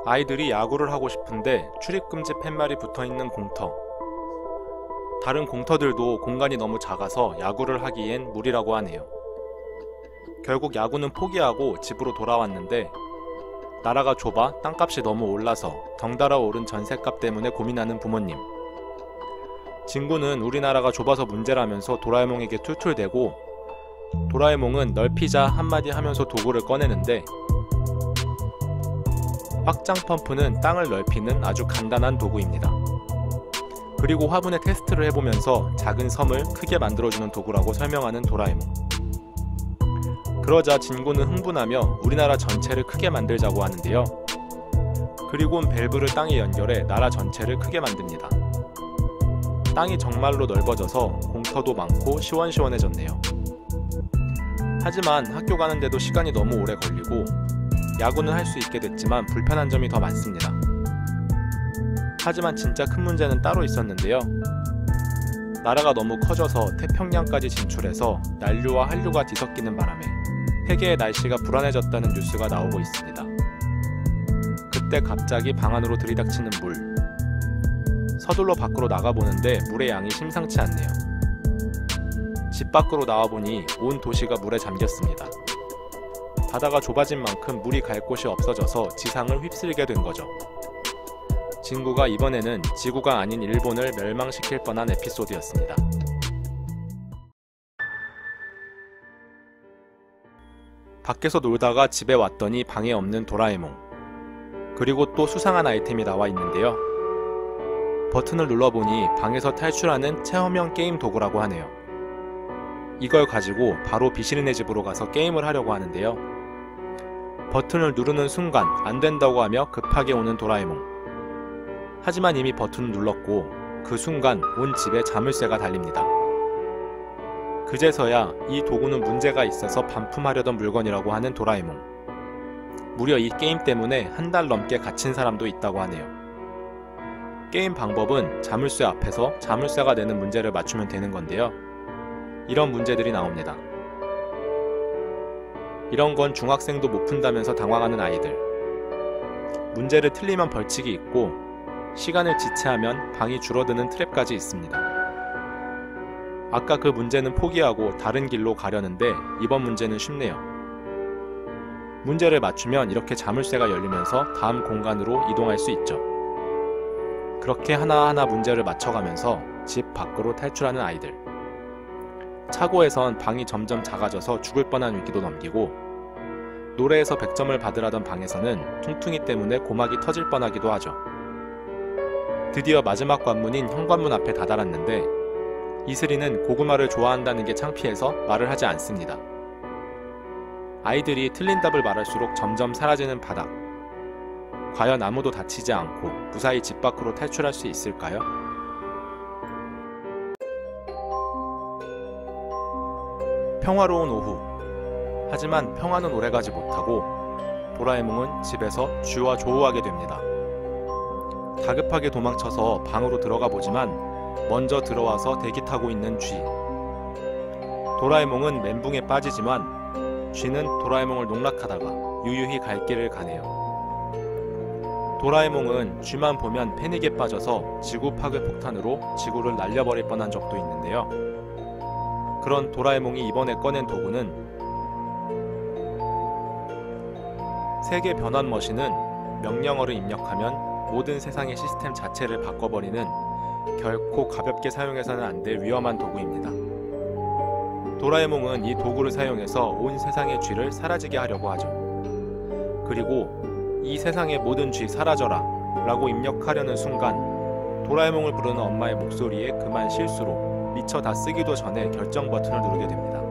아이들이 야구를 하고 싶은데 출입금지 팻말이 붙어있는 공터. 다른 공터들도 공간이 너무 작아서 야구를 하기엔 무리라고 하네요. 결국 야구는 포기하고 집으로 돌아왔는데 나라가 좁아 땅값이 너무 올라서 덩달아 오른 전셋값 때문에 고민하는 부모님. 진구는 우리나라가 좁아서 문제라면서 도라에몽에게 툴툴대고 도라에몽은 넓히자 한마디 하면서 도구를 꺼내는데 확장 펌프는 땅을 넓히는 아주 간단한 도구입니다. 그리고 화분에 테스트를 해보면서 작은 섬을 크게 만들어주는 도구라고 설명하는 도라에몽. 그러자 진구는 흥분하며 우리나라 전체를 크게 만들자고 하는데요. 그리곤 밸브를 땅에 연결해 나라 전체를 크게 만듭니다. 땅이 정말로 넓어져서 공터도 많고 시원시원해졌네요. 하지만 학교 가는데도 시간이 너무 오래 걸리고 야구는 할 수 있게 됐지만 불편한 점이 더 많습니다. 하지만 진짜 큰 문제는 따로 있었는데요. 나라가 너무 커져서 태평양까지 진출해서 난류와 한류가 뒤섞이는 바람에 세계의 날씨가 불안해졌다는 뉴스가 나오고 있습니다. 그때 갑자기 방 안으로 들이닥치는 물. 서둘러 밖으로 나가보는데 물의 양이 심상치 않네요. 집 밖으로 나와보니 온 도시가 물에 잠겼습니다. 바다가 좁아진 만큼 물이 갈 곳이 없어져서 지상을 휩쓸게 된 거죠. 진구가 이번에는 지구가 아닌 일본을 멸망시킬 뻔한 에피소드였습니다. 밖에서 놀다가 집에 왔더니 방에 없는 도라에몽. 그리고 또 수상한 아이템이 나와 있는데요. 버튼을 눌러보니 방에서 탈출하는 체험형 게임 도구라고 하네요. 이걸 가지고 바로 비실이네 집으로 가서 게임을 하려고 하는데요. 버튼을 누르는 순간 안 된다고 하며 급하게 오는 도라에몽. 하지만 이미 버튼을 눌렀고 그 순간 온 집에 자물쇠가 달립니다. 그제서야 이 도구는 문제가 있어서 반품하려던 물건이라고 하는 도라에몽. 무려 이 게임 때문에 한 달 넘게 갇힌 사람도 있다고 하네요. 게임 방법은 자물쇠 앞에서 자물쇠가 내는 문제를 맞추면 되는 건데요. 이런 문제들이 나옵니다. 이런 건 중학생도 못 푼다면서 당황하는 아이들. 문제를 틀리면 벌칙이 있고 시간을 지체하면 방이 줄어드는 트랩까지 있습니다. 아까 그 문제는 포기하고 다른 길로 가려는데 이번 문제는 쉽네요. 문제를 맞추면 이렇게 자물쇠가 열리면서 다음 공간으로 이동할 수 있죠. 그렇게 하나하나 문제를 맞춰가면서 집 밖으로 탈출하는 아이들. 차고에선 방이 점점 작아져서 죽을 뻔한 위기도 넘기고 노래에서 100점을 받으라던 방에서는 퉁퉁이 때문에 고막이 터질 뻔하기도 하죠. 드디어 마지막 관문인 현관문 앞에 다다랐는데 이슬이는 고구마를 좋아한다는 게 창피해서 말을 하지 않습니다. 아이들이 틀린 답을 말할수록 점점 사라지는 바닥. 과연 아무도 다치지 않고 무사히 집 밖으로 탈출할 수 있을까요? 평화로운 오후. 하지만 평화는 오래가지 못하고 도라에몽은 집에서 쥐와 조우하게 됩니다. 다급하게 도망쳐서 방으로 들어가 보지만 먼저 들어와서 대기 타고 있는 쥐. 도라에몽은 멘붕에 빠지지만 쥐는 도라에몽을 농락하다가 유유히 갈 길을 가네요. 도라에몽은 쥐만 보면 패닉에 빠져서 지구 파괴 폭탄으로 지구를 날려버릴 뻔한 적도 있는데요. 그런 도라에몽이 이번에 꺼낸 도구는 세계 변환 머신은 명령어를 입력하면 모든 세상의 시스템 자체를 바꿔버리는 결코 가볍게 사용해서는 안 될 위험한 도구입니다. 도라에몽은 이 도구를 사용해서 온 세상의 쥐를 사라지게 하려고 하죠. 그리고 이 세상의 모든 쥐 사라져라 라고 입력하려는 순간 도라에몽을 부르는 엄마의 목소리에 그만 실수로 미처 다 쓰기도 전에 결정 버튼을 누르게 됩니다.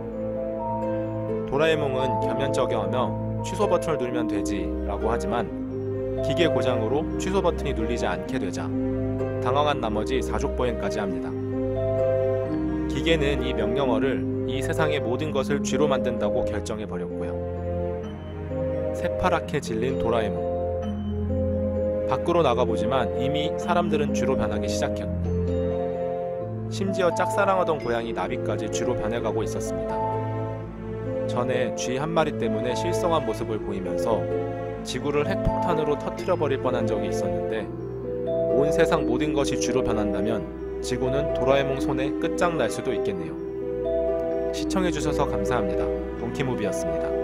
도라에몽은 겸연쩍여하며 취소 버튼을 누르면 되지 라고 하지만 기계 고장으로 취소 버튼이 눌리지 않게 되자 당황한 나머지 사족보행까지 합니다. 기계는 이 명령어를 이 세상의 모든 것을 쥐로 만든다고 결정해버렸고요. 새파랗게 질린 도라에몽. 밖으로 나가보지만 이미 사람들은 쥐로 변하기 시작했고 심지어 짝사랑하던 고양이 나비까지 쥐로 변해가고 있었습니다. 전에 쥐 한 마리 때문에 실성한 모습을 보이면서 지구를 핵폭탄으로 터뜨려버릴 뻔한 적이 있었는데 온 세상 모든 것이 쥐로 변한다면 지구는 도라에몽 손에 끝장날 수도 있겠네요. 시청해주셔서 감사합니다. 동키무비였습니다.